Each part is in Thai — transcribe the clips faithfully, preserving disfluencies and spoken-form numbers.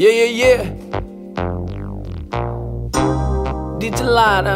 Yeah, yeah, yeah. Di celana.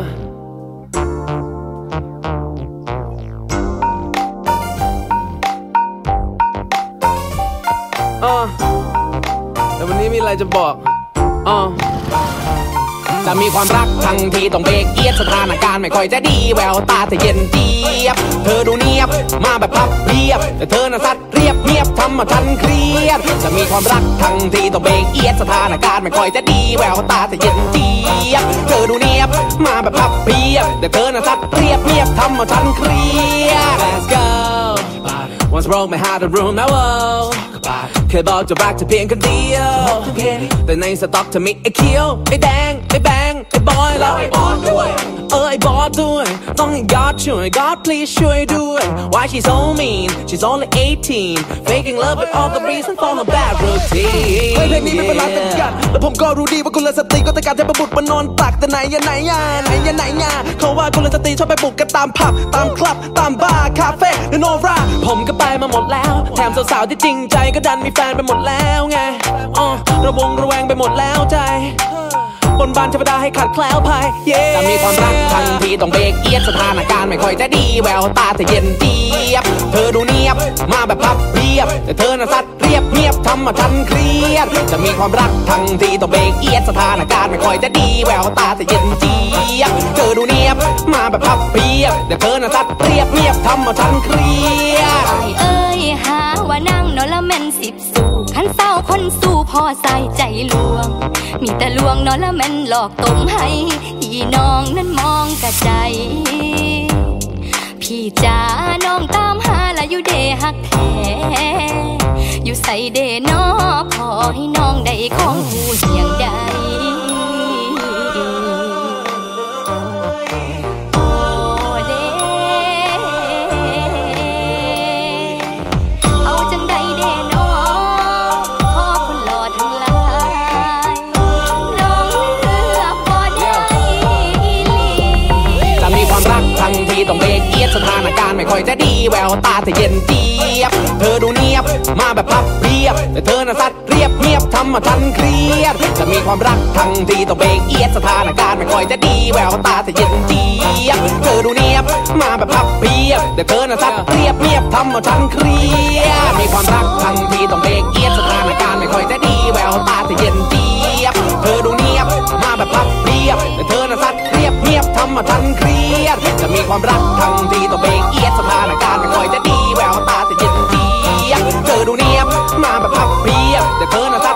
อ่าแต่วันนี้มีอะไรจะบอกอ่าจะมีความรักทั้งทีต้องเบรกเอียดสถานการณ์ไม่ค่อยจะดีแววตาเธอเย็นเจี๊ยบเธอดูเนียบมาแบบพับเพียบแต่เธอน่ะซัดเรียบเนียบทำมาทันเครียดจะมีความรักทั้งทีต้องเบรกเอียดสถานการณ์ไม่ค่อยจะดีแววตาเธอเย็นเจี๊ยบเธอดูเนียบมาแบบพับเพียบแต่เธอน่ะซัดเรียบเนียบทำมาทันเครียด Let's go Once broke my heart and ruined my world เคยบอกจะรักเธอเพียงคนเดียวแต่ในสต็อกเธอมีไอ้เขียวไอ้แดงไอ้แบงไอ้บอยแล้วไอ้บอสด้วยเออไอ้บอสด้วยต้องให้ God ช่วย God please ช่วยด้วย Why she's so mean She's only eighteen Faking love with all the reason for my bad routine เพลงนี้ไม่เป็นไรเป็นกันแล้วผมก็รู้ดีว่ากุลสตรีก็ต้องการเทพบุตรมานอนตักแต่ไหนยันไหนยันไหนยันไหนยันเขาว่ากุลสตรีชอบไปบุกกันตามผับตามคลับตามบาร์คาเฟ่และโนราผมก็ไปมาหมดแล้วแถมสาวๆที่จริงใจก็ดันมีแฟนไปหมดแล้วไงอ๋อระวงระแวงไปหมดแล้วใจบนบานเทวดาให้ขัดแคล้วภัยจะมีความรักทันทีต้องเบรกเอียดสถานการณ์ไม่ค่อยจะดีแววตาเธอเย็นเจี๊ยบเธอดูเนียบมาแบบพับเพียบแต่เธอน่ะซัดเรียบเนียบทำมาทันเครียดจะมีความรักทันทีต้องเบรกเอียดสถานการณ์ไม่ค่อยจะดีแววตาเธอเย็นเจี๊ยบเธอดูเนียบมาแบบพับเพียบแต่เธอน่ะซัดเรียบเนียบทำมาทันเครียดเอ้ยหาว่านั่งนอนละเมนสิบสู่ขันเศร้าคนสู้พอใส่ใจลวงมีแต่ลวงนอนละเมนหลอกต้มให้พี่น้องนั้นมองกะใจพี่จ๋าน้องตามหาละอยู่เดหักแท้อยู่ใส่เดนอพอให้น้องได้ของผู้เหียงใดต้องเบรกเอียดสถานการณ์ไม่ค่อยจะดีแววตาเธอเย็นเจี๊ยบเธอดูเนียบมาแบบพับเพียบแต่เธอน่ะซัดเรียบเนียบทำมาทันเครียดจะมีความรักทั้งทีต้องเบรกเอียดสถานการณ์ไม่ค่อยจะดีแววตาเธอเย็นเจี๊ยบเธอดูเนียบมาแบบพับเพียบแต่เธอน่ะซัดเรียบเนียบทำมาทันเครียดมีความรักทั้งทีต้องเบรกเอียดสถานการณ์ไม่ค่อยจะดีแววตาเธอเย็นเจี๊ยบเธอดูเนียบมาแบบพับเพียบแต่เธอน่ะซัดเรียบเนียบทำมาทันเครียดจะมีความรักทั้งทีต้องเบรกเอียดสถานการณ์ไม่ค่อยจะดีแววตาเธอเย็นเจี๊ยบเธอดูเนียบมาแบบพับเพียบแต่เธอน่ะซัด